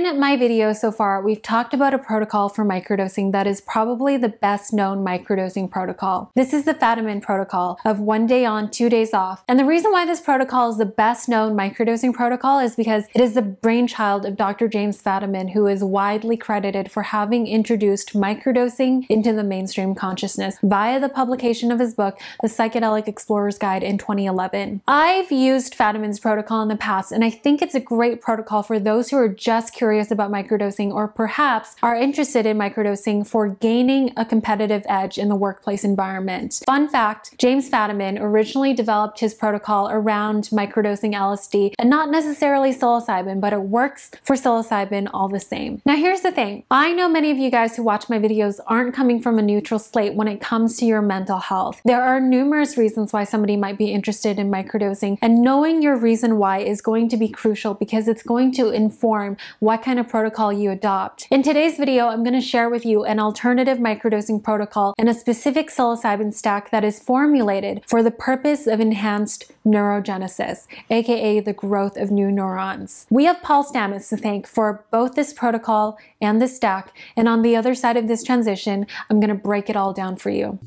In my video so far, we've talked about a protocol for microdosing that is probably the best known microdosing protocol. This is the Fadiman protocol of 1 day on, 2 days off. And the reason why this protocol is the best known microdosing protocol is because it is the brainchild of Dr. James Fadiman, who is widely credited for having introduced microdosing into the mainstream consciousness via the publication of his book, The Psychedelic Explorer's Guide, in 2011. I've used Fadiman's protocol in the past, and I think it's a great protocol for those who are just curious about microdosing or perhaps are interested in microdosing for gaining a competitive edge in the workplace environment. Fun fact, James Fadiman originally developed his protocol around microdosing LSD and not necessarily psilocybin, but it works for psilocybin all the same. Now here's the thing. I know many of you guys who watch my videos aren't coming from a neutral slate when it comes to your mental health. There are numerous reasons why somebody might be interested in microdosing, and knowing your reason why is going to be crucial because it's going to inform what kind of protocol you adopt. In today's video, I'm going to share with you an alternative microdosing protocol and a specific psilocybin stack that is formulated for the purpose of enhanced neurogenesis, aka the growth of new neurons. We have Paul Stamets to thank for both this protocol and this stack, and on the other side of this transition, I'm going to break it all down for you.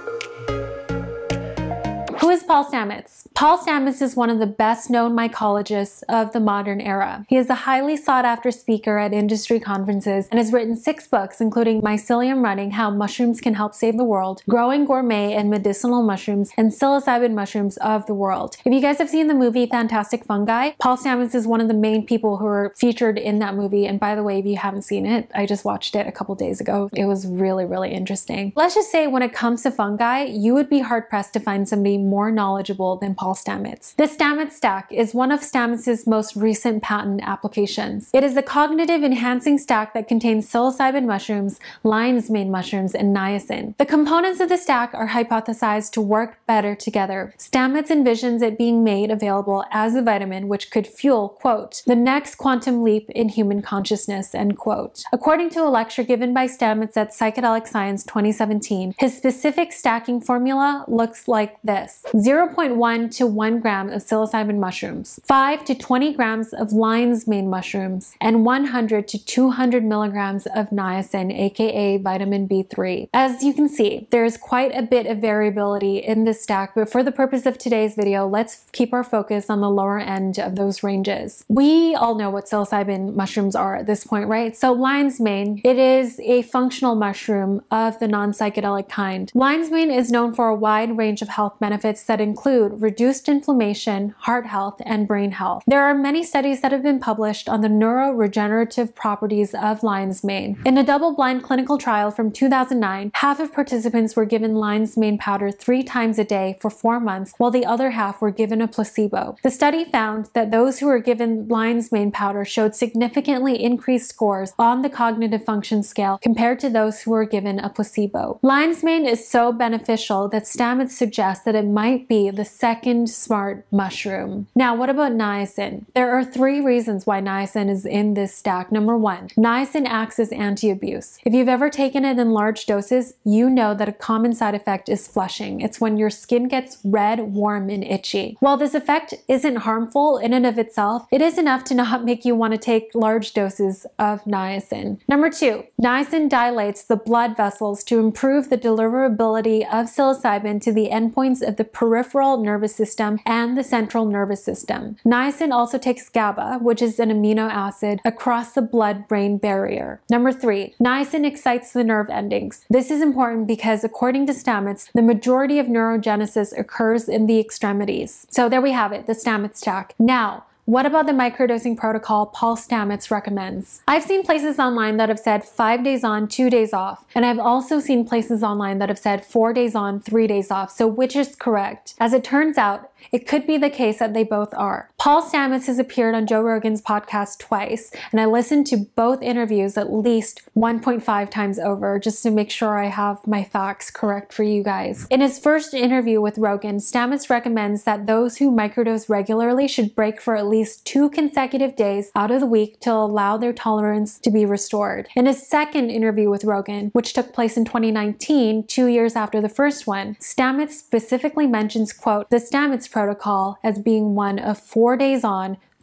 Who is Paul Stamets? Paul Stamets is one of the best known mycologists of the modern era. He is a highly sought after speaker at industry conferences and has written 6 books, including Mycelium Running, How Mushrooms Can Help Save the World, Growing Gourmet and Medicinal Mushrooms, and Psilocybin Mushrooms of the World. If you guys have seen the movie Fantastic Fungi, Paul Stamets is one of the main people who are featured in that movie. And by the way, if you haven't seen it, I just watched it a couple days ago. It was really, really interesting. Let's just say when it comes to fungi, you would be hard pressed to find somebody more knowledgeable than Paul Stamets. The Stamets Stack is one of Stamets' most recent patent applications. It is a cognitive enhancing stack that contains psilocybin mushrooms, lion's mane mushrooms, and niacin. The components of the stack are hypothesized to work better together. Stamets envisions it being made available as a vitamin which could fuel, quote, the next quantum leap in human consciousness, end quote. According to a lecture given by Stamets at Psychedelic Science 2017, his specific stacking formula looks like this: 0.1 to 1 gram of psilocybin mushrooms, 5 to 20 grams of lion's mane mushrooms, and 100 to 200 milligrams of niacin, aka vitamin B3. As you can see, there is quite a bit of variability in this stack, but for the purpose of today's video, let's keep our focus on the lower end of those ranges. We all know what psilocybin mushrooms are at this point, right? So lion's mane, it is a functional mushroom of the non-psychedelic kind. Lion's mane is known for a wide range of health benefits that include reduced inflammation, heart health, and brain health. There are many studies that have been published on the neuroregenerative properties of lion's mane. In a double-blind clinical trial from 2009, half of participants were given lion's mane powder 3 times a day for 4 months, while the other half were given a placebo. The study found that those who were given lion's mane powder showed significantly increased scores on the cognitive function scale compared to those who were given a placebo. Lion's mane is so beneficial that Stamets suggests that it might be the second smart mushroom. Now, what about niacin? There are 3 reasons why niacin is in this stack. Number 1, niacin acts as anti-abuse. If you've ever taken it in large doses, you know that a common side effect is flushing. It's when your skin gets red, warm, and itchy. While this effect isn't harmful in and of itself, it is enough to not make you want to take large doses of niacin. Number 2, niacin dilates the blood vessels to improve the deliverability of psilocybin to the endpoints of the peripheral nervous system and the central nervous system. Niacin also takes GABA, which is an amino acid, across the blood-brain barrier. Number 3, niacin excites the nerve endings. This is important because, according to Stamets, the majority of neurogenesis occurs in the extremities. So there we have it, the Stamets stack. Now, what about the microdosing protocol Paul Stamets recommends? I've seen places online that have said 5 days on, 2 days off. And I've also seen places online that have said 4 days on, 3 days off. So which is correct? As it turns out, it could be the case that they both are. Paul Stamets has appeared on Joe Rogan's podcast twice, and I listened to both interviews at least 1.5 times over just to make sure I have my facts correct for you guys. In his first interview with Rogan, Stamets recommends that those who microdose regularly should break for at least 2 consecutive days out of the week to allow their tolerance to be restored. In his second interview with Rogan, which took place in 2019, 2 years after the first one, Stamets specifically mentions, quote, the Stamets Protocol as being one of 4 days on,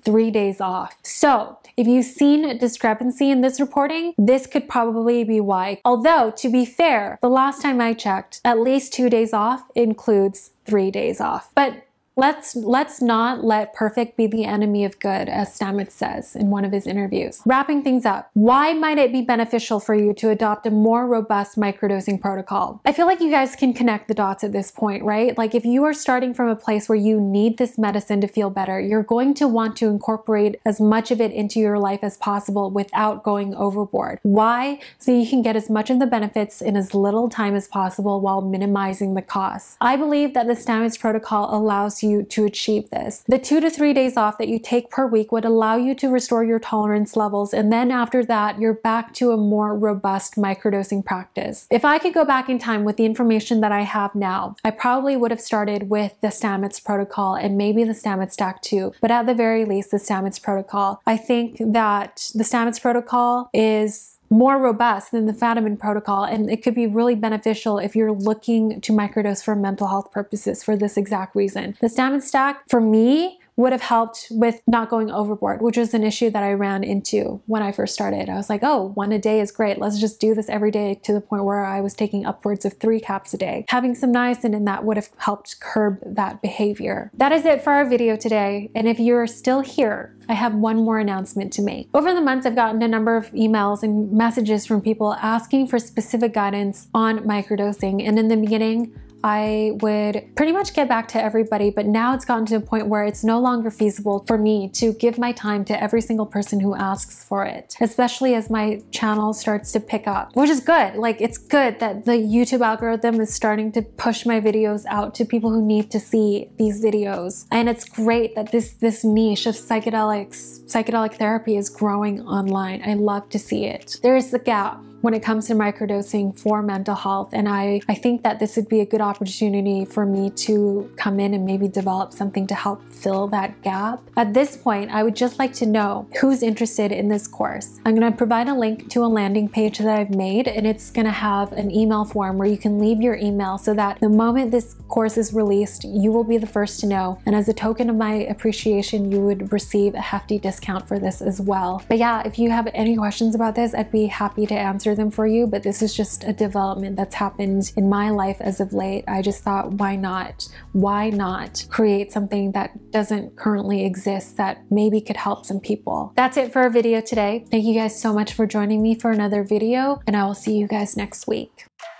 3 days off. So if you've seen a discrepancy in this reporting, this could probably be why. Although, to be fair, the last time I checked, at least 2 days off includes 3 days off. But let's not let perfect be the enemy of good, as Stamets says in one of his interviews. Wrapping things up, why might it be beneficial for you to adopt a more robust microdosing protocol? I feel like you guys can connect the dots at this point, right? Like if you are starting from a place where you need this medicine to feel better, you're going to want to incorporate as much of it into your life as possible without going overboard. Why? So you can get as much of the benefits in as little time as possible while minimizing the costs. I believe that the Stamets Protocol allows you to achieve this. The 2 to 3 days off that you take per week would allow you to restore your tolerance levels, and then after that, you're back to a more robust microdosing practice. If I could go back in time with the information that I have now, I probably would have started with the Stamets Protocol and maybe the Stamets Stack too, but at the very least, the Stamets Protocol. I think that the Stamets Protocol is more robust than the Fadiman protocol, and it could be really beneficial if you're looking to microdose for mental health purposes for this exact reason. The Stamets Stack, for me, would have helped with not going overboard, which was an issue that I ran into when I first started. I was like, oh, 1 a day is great. Let's just do this every day, to the point where I was taking upwards of 3 caps a day. Having some niacin in that would have helped curb that behavior. That is it for our video today. And if you're still here, I have one more announcement to make. Over the months, I've gotten a number of emails and messages from people asking for specific guidance on microdosing. And in the beginning, I would pretty much get back to everybody, but now it's gotten to a point where it's no longer feasible for me to give my time to every single person who asks for it, especially as my channel starts to pick up, which is good. Like, it's good that the YouTube algorithm is starting to push my videos out to people who need to see these videos. And it's great that this niche of psychedelic therapy is growing online. I love to see it. There is the gap when it comes to microdosing for mental health. And I think that this would be a good opportunity for me to come in and maybe develop something to help fill that gap. At this point, I would just like to know who's interested in this course. I'm gonna provide a link to a landing page that I've made, and it's gonna have an email form where you can leave your email so that the moment this course is released, you will be the first to know. And as a token of my appreciation, you would receive a hefty discount for this as well. But yeah, if you have any questions about this, I'd be happy to answer them for you, but this is just a development that's happened in my life as of late. I just thought, why not create something that doesn't currently exist that maybe could help some people. That's it for our video today. Thank you guys so much for joining me for another video, and I will see you guys next week.